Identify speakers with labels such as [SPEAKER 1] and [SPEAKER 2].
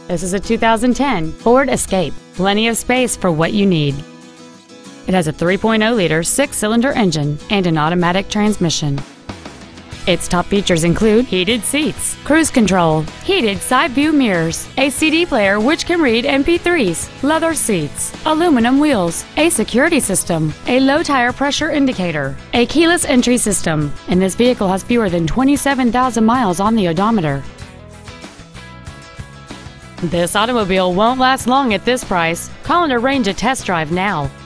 [SPEAKER 1] This is a 2010 Ford Escape. Plenty of space for what you need. It has a 3.0-liter six-cylinder engine and an automatic transmission. Its top features include heated seats, cruise control, heated side view mirrors, a CD player which can read MP3s, leather seats, aluminum wheels, a security system, a low tire pressure indicator, a keyless entry system, and this vehicle has fewer than 27,000 miles on the odometer. This automobile won't last long at this price. Call and arrange a test drive now.